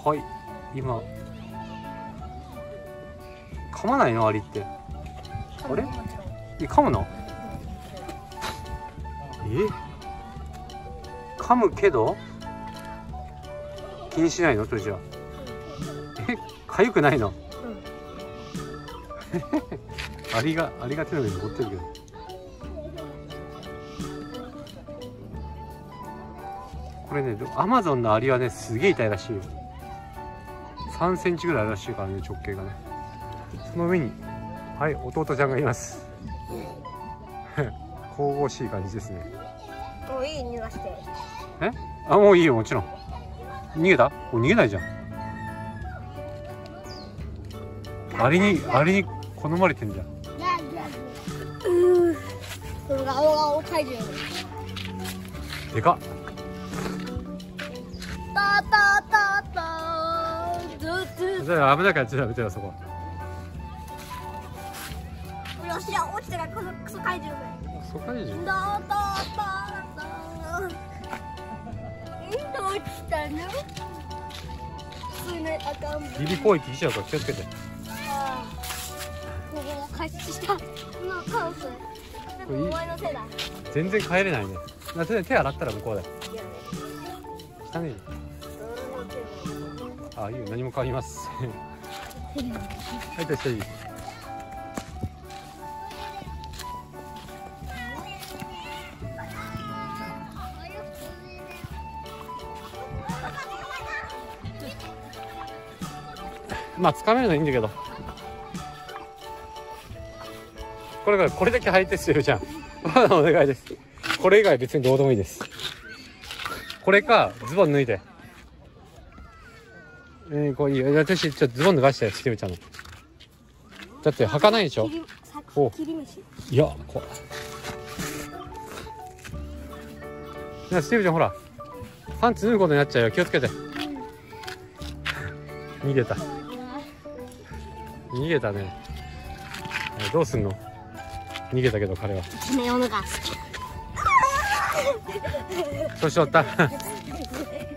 はい、今噛まないのアリって。あれ噛むの？噛むけど気にしないの？とじゃあ痒くないの？アリが手の上に乗ってるけど。これね、アマゾンのアリはねすげえ痛いらしいよ。3センチぐらいあるらしいからね、直径がね。その上にはい弟ちゃんがいます。神々しい感じですね。 もういい、逃がして。 もういいよ、もちろん。逃げた？逃げないじゃん。アリに好まれてんじゃん。でかっ。危ないからちょっとやめてよ、そこ。 よしや、落ちてからクソ怪獣だよ。 クソ怪獣？ どうしたの？ ビビ攻撃しちゃうから気をつけて。 ここを開始した。カオス。お前のせいだ。 全然帰れないね。手洗ったら向こうだよ。汚ねえ。いいよ、何も変わります。はい、確かに。まあ掴めるのいいんだけど、これだけ履いてしてるじゃん。まだお願いです。これ以外別にどうでもいいです。これかズボン脱いで。こういいよ。私ちょっとズボン脱がしてスティーブちゃんの。だって履かないでしょ。いや怖い。スティーブちゃんほらパンツ脱ぐことになっちゃうよ、気をつけて。逃げたね。どうすんの？逃げたけど彼は。 爪を脱がす。 年取った。